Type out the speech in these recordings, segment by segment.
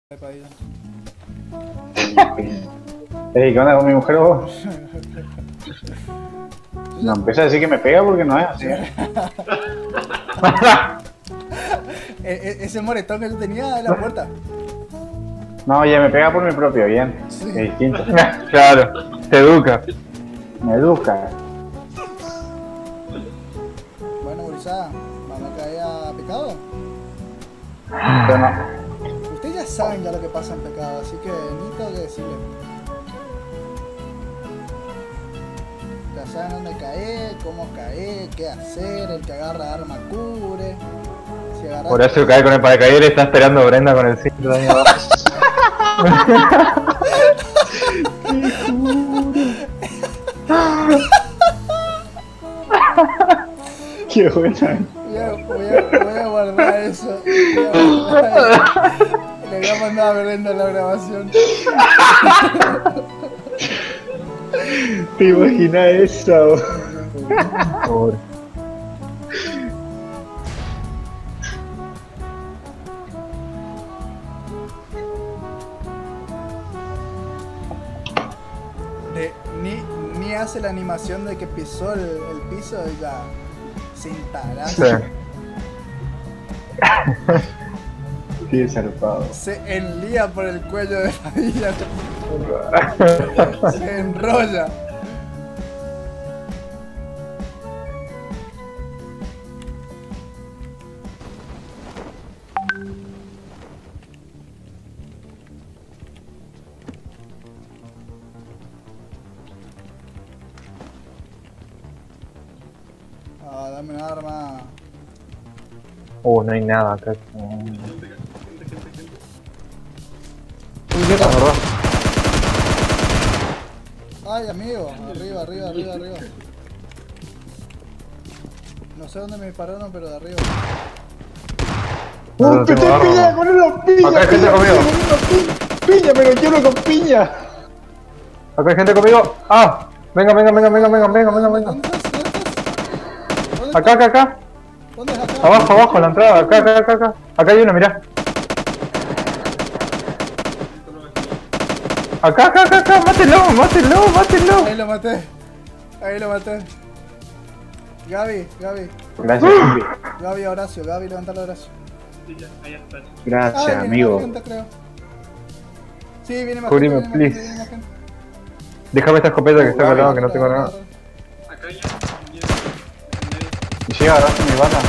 Ey, ¿qué onda con mi mujer vos? No empieza a decir que me pega porque no es así. Ese moretón que yo tenía en la puerta. No, oye, me pega por mi propio bien. Sí. Es distinto. Claro, te educa. Me educa. Bueno, gurizada, vamos a caer a pecado. Pero no. Ustedes ya saben ya lo que pasa en pecado, así que ni tengo que decirle. Ya saben dónde caer, cómo caer, qué hacer, el que agarra arma cubre. Si agarra... Horacio cae con el paracaídas y está esperando a Brenda con el cinto de ahí abajo. Qué buena. Voy a guardar eso. Le voy a mandar a Brenda la grabación. ¿Te imaginas eso? Pobre. Ni hace la animación de que pisó el piso y ya sin tarar. Sí. Qué zarpado. Se enlía por el cuello de Padilla. Se enrolla. Ah, dame un arma. No hay nada acá. Ay, amigo, arriba. No sé dónde me dispararon, pero de arriba. No ¡Pilla, tengo arma. pilla! ¡Con una piña! Acá hay gente conmigo. ¡Piña! ¡Me lo quiero con piña! Acá hay gente conmigo. ¡Ah! Venga. ¿Dónde estás? Acá. ¿Dónde es acá? Abajo, en la entrada. Acá. Acá hay uno, mirá. Acá. Mátelo. Ahí lo maté. Gaby. Gracias, Zumbi. Gaby, Horacio. Gaby, levantalo, Horacio. Gracias, Viene amigo. más gente, creo. Sí, viene más Cubrime, gente, viene please. más gente. Déjame esta escopeta que está Gaby. colgado, que no tengo nada. ¿Y llega a darse mi bala?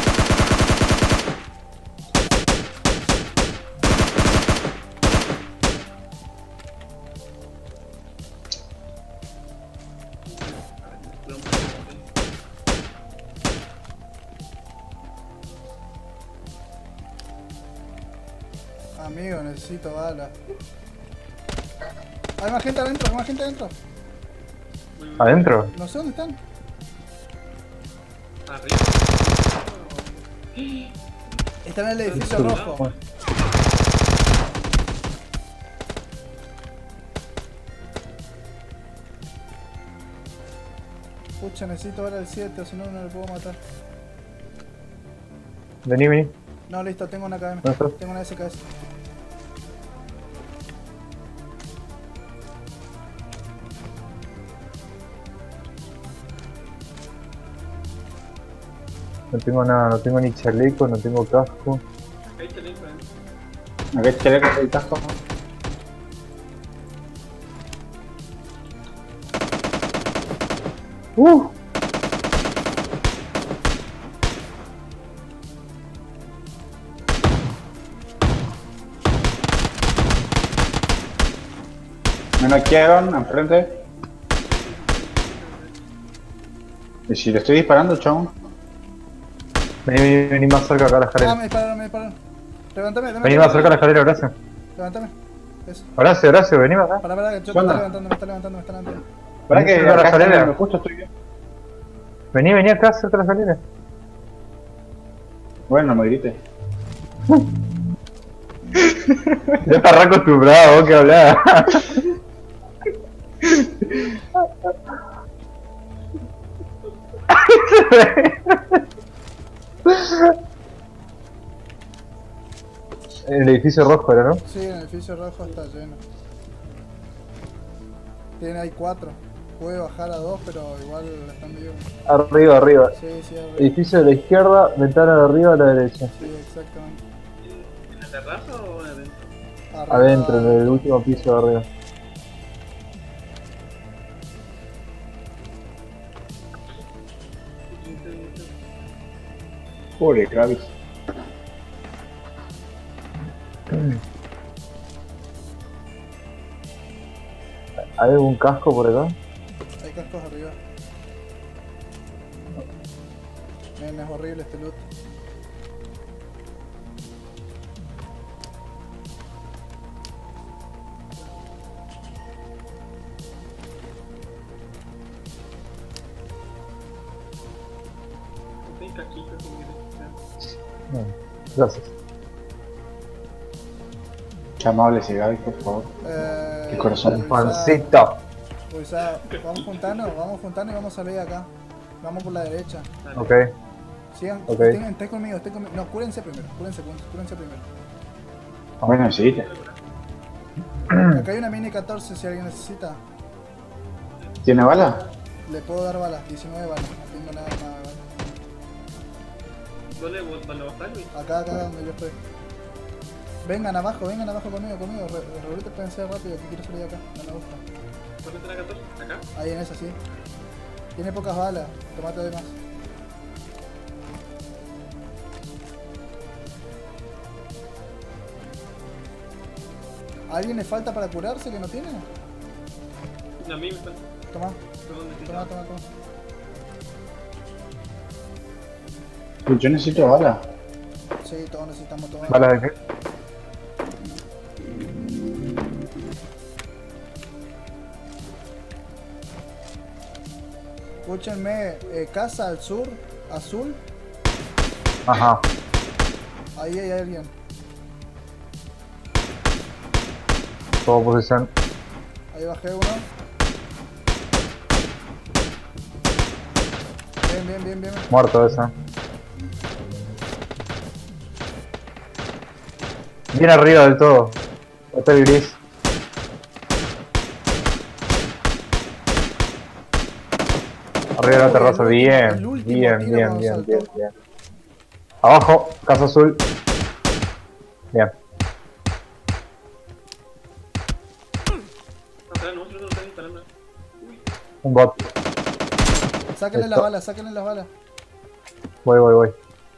Amigo, necesito bala. Hay más gente adentro, ¿Adentro? No sé dónde están. Están en el edificio rojo. Pucha, necesito ver el 7, o si no, no lo puedo matar. Vení. No, listo, tengo una KM. ¿Dónde estás? Tengo una SKS. No tengo nada, no tengo ni chaleco, no tengo casco. ¿A qué chaleco el casco? Me noquearon enfrente. ¿Y si le estoy disparando, chabón? Vení más cerca acá a la Ah, escalera. me dispararon. Levántame. Vení más cerca a la escalera, Horacio. Levántame. Eso. Horacio, vení acá. Para, que yo ¿Qué me onda? está levantando. ¿Para que cerca de la acá escalera? me justo estoy bien? Vení acá cerca de la escalera. Bueno, no me grites. Ya está re acostumbrado, vos que hablás. En el edificio rojo era, ¿no? Sí, en el edificio rojo está lleno. Tiene ahí 4. Puede bajar a 2, pero igual están vivos. Arriba, arriba. Sí, sí, arriba. Edificio de la izquierda, ventana de arriba a la derecha. Sí, exactamente. ¿En la terraza o adentro? Arriba, Adentro, en el último piso de arriba. Pobre Kravis. ¿Hay algún casco por acá? Hay cascos arriba. Miren, es horrible este loot. No hay caquitas si quieres. No. Gracias. Qué amable ese Gaby, por favor. Qué corazón. Juancito. Vamos juntando y vamos a salir de acá. Vamos por la derecha. Dale. Ok. Sigan, Ok. estén conmigo, estén conmigo. No, cúrense primero, cúrense primero. Bueno, sí. Acá hay una mini 14 si alguien necesita. ¿Tiene bala? Le puedo dar balas, 19 balas, no tengo nada más de balas. ¿Dónde vos para bajar, Luis? Acá donde yo estoy. Vengan abajo conmigo. Revolete, pueden ser rápido, que quiero salir de acá, no me gusta. ¿Dónde está la 14? ¿Acá? Ahí en esa, sí. Tiene pocas balas, tomate de más. ¿A alguien le falta para curarse que no tiene? No, a mí me falta. Toma, ¿Dónde toma. Yo necesito bala. Sí, todos necesitamos tomar. ¿Balas de qué? Escúchenme, casa al sur, azul, Ajá. ahí hay alguien. Todo posición. Ahí bajé uno. Bien. Muerto esa. Bien arriba del todo. Hotel gris. Arriba de la terraza. el Bien. último Bien. tiro cuando saltó. Abajo, casa azul. Bien. Atrás, nosotros no están disparando. Uy, Un bot. Sáquenle las balas. Voy.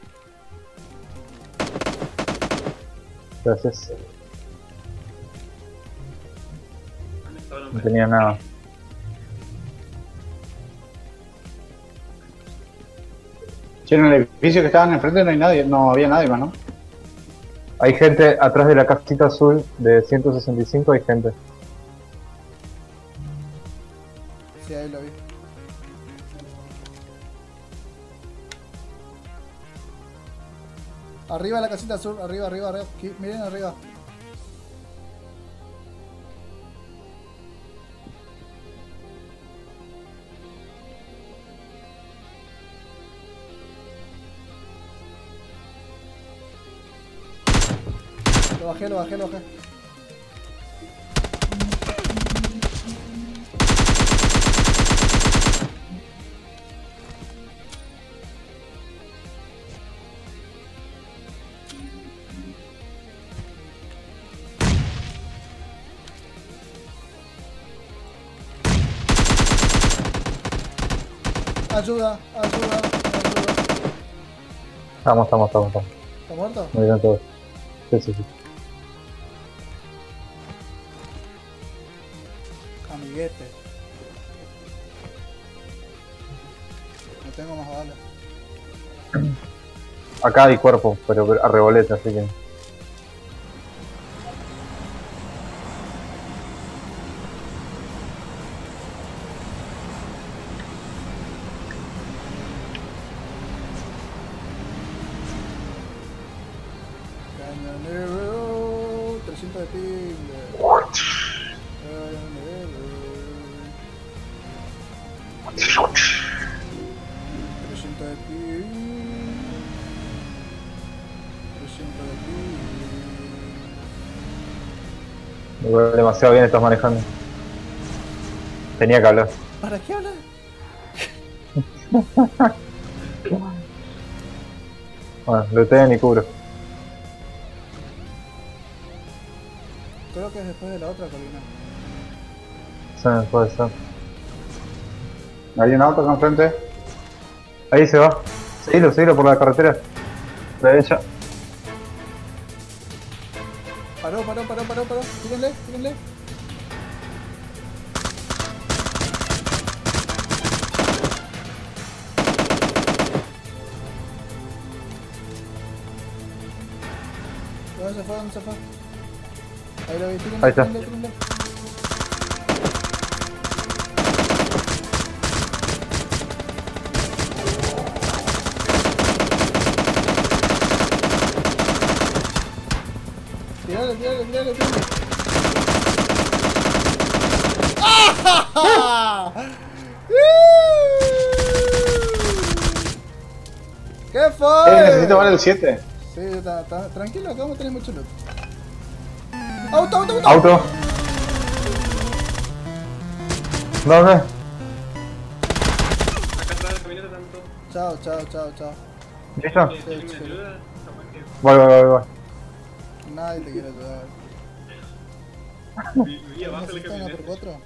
Gracias. ¿dónde estaban los No tenía nada. Si en el edificio que estaban enfrente no hay nadie, no había nadie más, ¿no? Hay gente atrás de la casita azul de 165, hay gente. Sí, ahí lo vi. Arriba de la casita azul, arriba. Aquí, miren arriba. Lo bajé. Ayuda. Estamos. ¿Está muerto? Muy bien todos. Sí. Amiguete. No tengo más balas. Acá hay cuerpo, pero a reboleta, así que. Cañonero, 300 de ping. Cañonero. 300 de ping. 300 de ping. Igual demasiado bien estás manejando. Tenía que hablar. ¿Para qué hablar? Bueno, looteen y cubro. Creo que es después de la otra colina. Sí, puede ser. Hay un auto acá enfrente. Ahí se va. Seguilo por la carretera. Derecha. Paró. Tírenle. ¿Dónde se fue? Ahí lo vi, tírenle. Ahí está. Tírenle. Tírale. ¡Ah! ¿Qué fue? Necesito ver el 7. Sí, tranquilo, acá vamos a tener mucho loot. ¡Auto! Auto. ¿Dónde? Acá atrás del camioneta tanto. Chao. ¿Listo? ¿Alguien me sí. ayuda? Capaz que Voy. Nadie te quiere ayudar. vivía abajo de la ¿Necesitan una camioneta. por cuatro?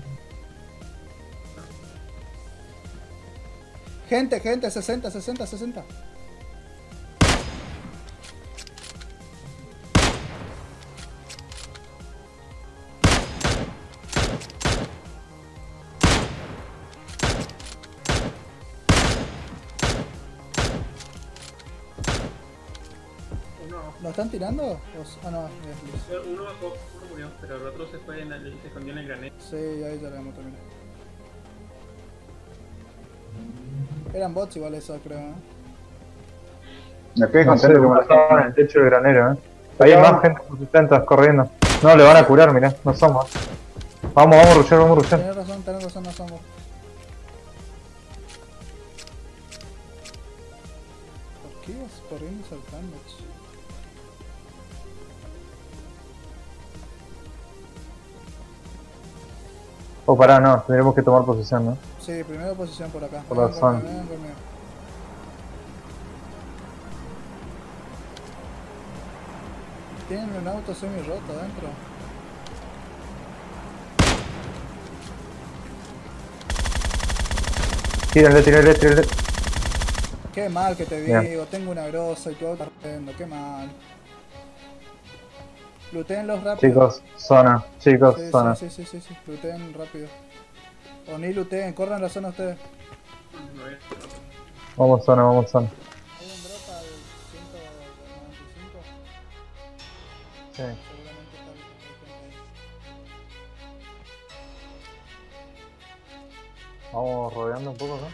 Gente, 60. Uno abajo. ¿Lo están tirando? Ah, no, es Liz. Uno bajó, uno murió, pero el otro se fue se escondió en el granete. Sí, ahí ya lo hemos terminado. Eran bots igual eso, creo, ¿eh? Me quedé No sé, contento que me lo estaba en el techo del granero, Ahí hay más gente con 60 corriendo. No, le van a curar, mirá, no somos. Vamos a rushar. Tenés razón, no somos. ¿Por qué ibas corriendo y saltando, che? Oh, pará, no, tendremos que tomar posesión, ¿no? Sí, primera posición por acá. Por la zona. Vengan conmigo. Tienen un auto semi roto adentro. Tírenle. Qué mal que te Bien. digo, tengo una grosa y tu auto está ardiendo, qué mal. Luteenlos rápido. Chicos, zona. Sí, Zona. sí, luteen rápido. O ni luteen, corran la zona ustedes. No es. Vamos zona. Hay un drop al 195. Sí. Seguramente está hay gente ahí. Vamos rodeando un poco, ¿no?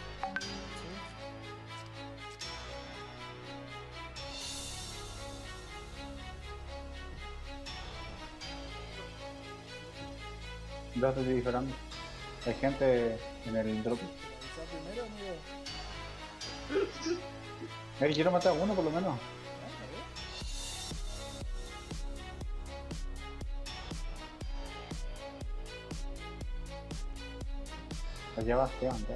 Ya estoy disparando. Hay gente en el drop. ¿Avisar primero, amigo? Quiero matar a uno por lo menos. Allá va, Esteban, ya.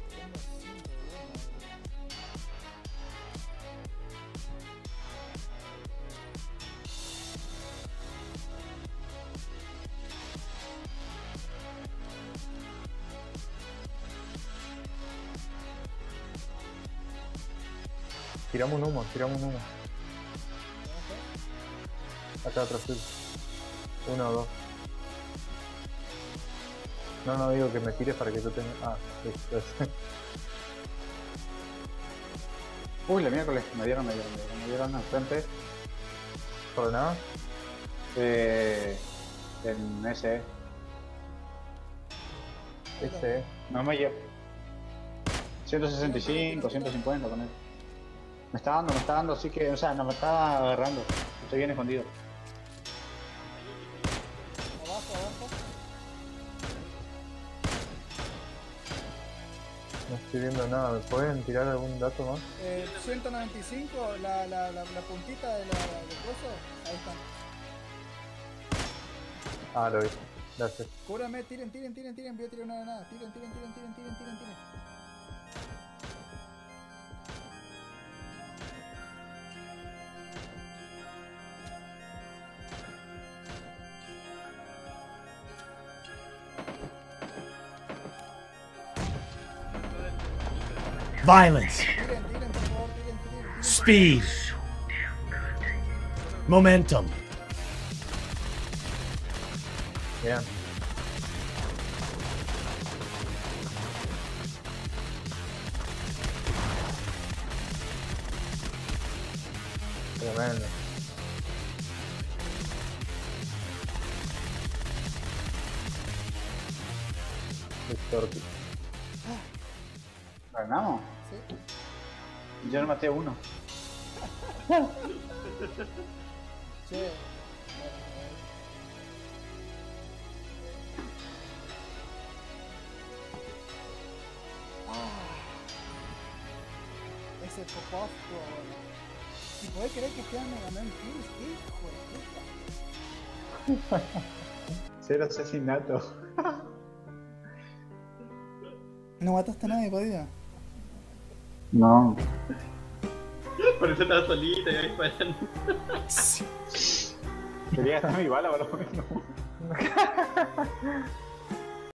Tiramos un humo. Acá atrás, sí. 1 o 2. No digo que me tires para que yo tenga... Ah, listo. Uy, la miércoles, me dieron enfrente. ¿Por nada? En ese. Ese, No me llevo. 165, 150 con él. Me está dando, así que, o sea, no me está agarrando. Estoy bien escondido. Abajo. No estoy viendo nada. ¿Me pueden tirar algún dato más? 195, la puntita del coso, ahí están. Ah, lo vi. Gracias. Cúbrame, tiren, voy a tirar una granada. Tiren. Violence. Tiren, por favor, tiren. Speed. Momentum. Bien. Tremendo. Víctor. ¿Ganamos? Sí. Yo no maté a uno. Che. Ese pop-off estuvo bueno. ¿Y podés creer que Esteban me ganó en kills? ¡Qué hijo de puta! 0 asesinato. No mataste a nadie, podía. No. Por eso estaba solita y ahí disparando. Quería gastar mi bala, por lo menos.